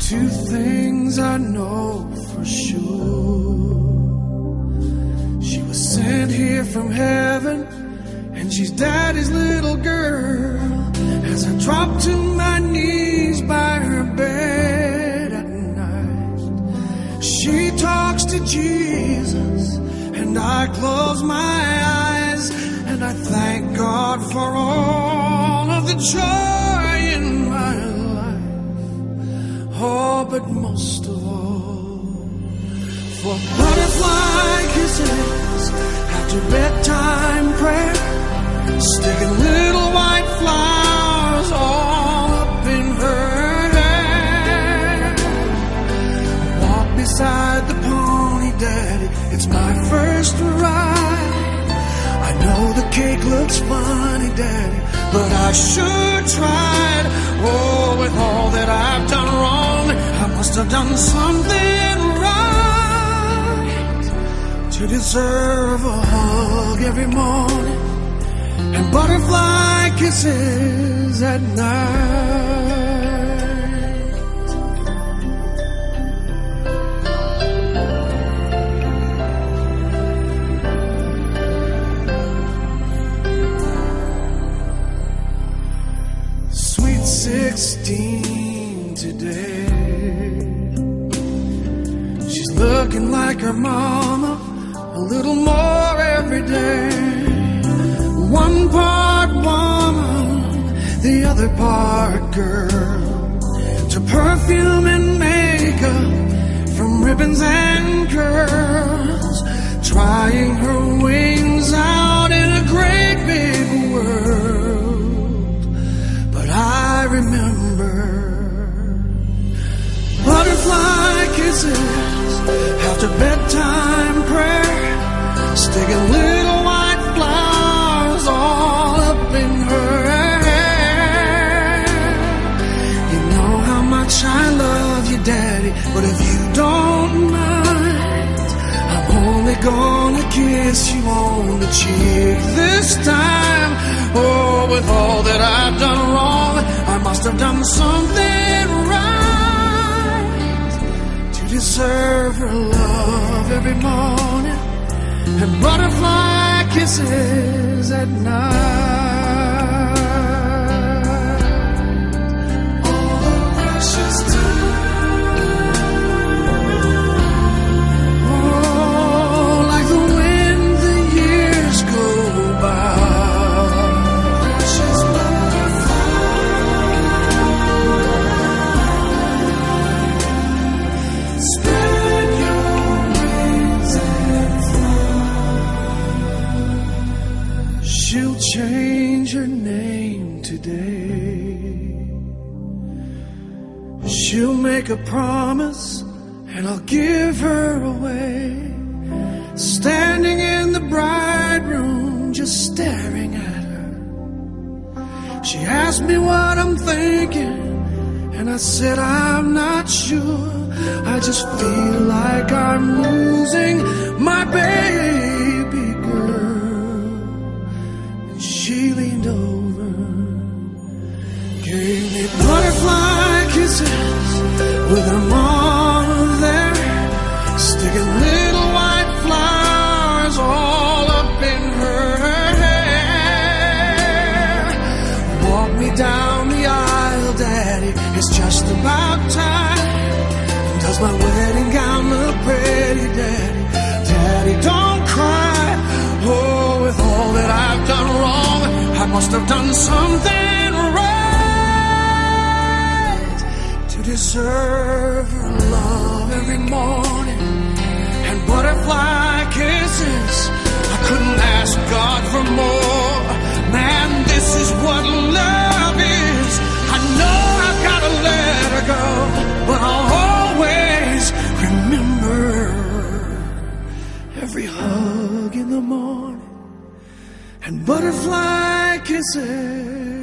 Two things I know for sure. She was sent here from heaven, and she's Daddy's little girl. As I drop to my knees by her bed at night, she talks to Jesus, and I close my eyes, and I thank God for all of the joy in my life. Oh, but most of all, for butterfly kisses after bedtime prayer, sticking little white flowers all up in her hair. Walk beside the pony, Daddy, it's my first ride. I know the cake looks funny, Daddy, but I sure tried. Oh, with all that I've done wrong, I must have done something right to deserve a hug every morning and butterfly kisses at night. Sweet 16 today, she's looking like her mama a little more every day. One part woman, the other part girl. To perfume and makeup, from ribbons and curls, trying her wings out in a great big world. But I remember butterfly kisses after bedtime prayer, sticking little white flowers all up in her hair. You know how much I love you, Daddy, but if you don't mind, I'm only gonna kiss you on the cheek this time. Oh, with all that I've done wrong, I must have done something right to deserve her love every morning and butterfly kisses at night. All the precious time, oh, like the wind the years go by. Precious butterfly, spread your wings and fly. She'll change her name today. She'll make a promise, and I'll give her away. Standing in the bride room, just staring at her, she asked me what I'm thinking, and I said I'm not sure. I just feel like I'm losing my baby girl. And she leaned over, gave me butterfly kisses with her mama there, sticking little white flowers all up in her hair. Walk me down the aisle, Daddy, it's just about time. Does my wedding gown look pretty, Daddy? Daddy, don't cry. Oh, with all that I've done wrong, I must have done something right to deserve her love every morning and butterfly kisses. I couldn't ask God for more. Man, this is what love is. I know I've got to let her go, but I'll always remember every hug in the morning and butterfly kisses